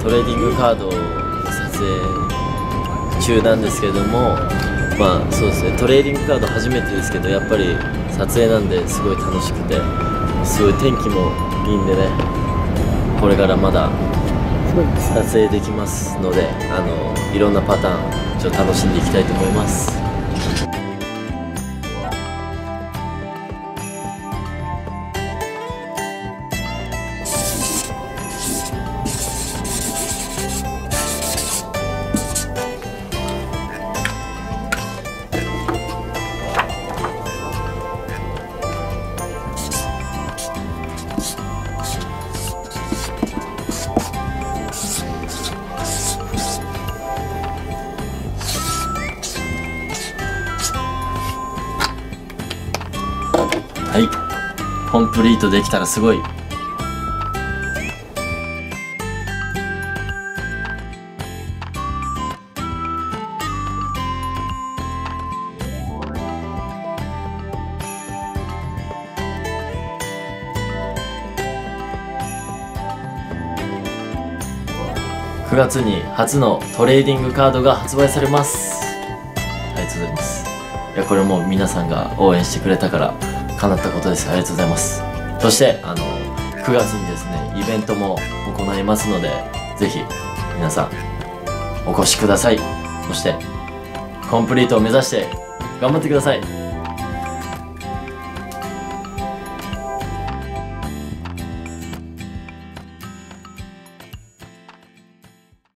トレーディングカード撮影中なんですけれども、まあそうですね、トレーディングカード初めてですけど、やっぱり撮影なんですごい楽しくて、すごい天気もいいんでね、これからまだ撮影できますので、いろんなパターンちょっと楽しんでいきたいと思います。はい、コンプリートできたらすごい。9月に初のトレーディングカードが発売されます。ありがとうございます。いや、これもう皆さんが応援してくれたから叶ったことです。ありがとうございます。そして9月にですね、イベントも行いますので、ぜひ皆さんお越しください。そしてコンプリートを目指して頑張ってください。